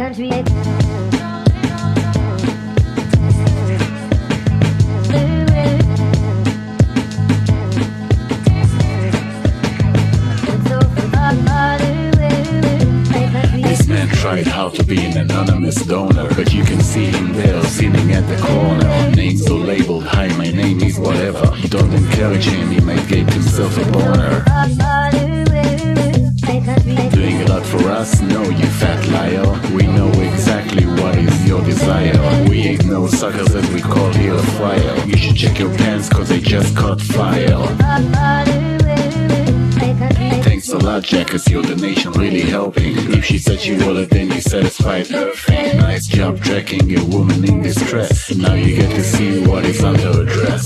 This man tried how to be an anonymous donor, but you can see him there sitting at the corner. Names so labeled, hi, my name is whatever. Don't encourage him, he might get himself a boner. Doing a lot for us? No, you fat liar. We know exactly what is your desire. We ain't no suckers as we call here a fire. You should check your pants cause they just caught fire. Thanks a lot, Jack, cause your donation really helping. If she said she wallet, then you satisfied her thing. Nice job tracking a woman in distress. Now you get to see what is under her dress.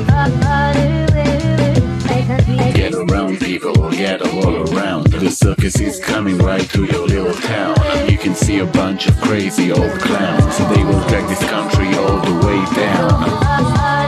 Get around, people, get all around. The circus is coming right to your little town. You can see a bunch of crazy old clowns. They will drag this country all the way down.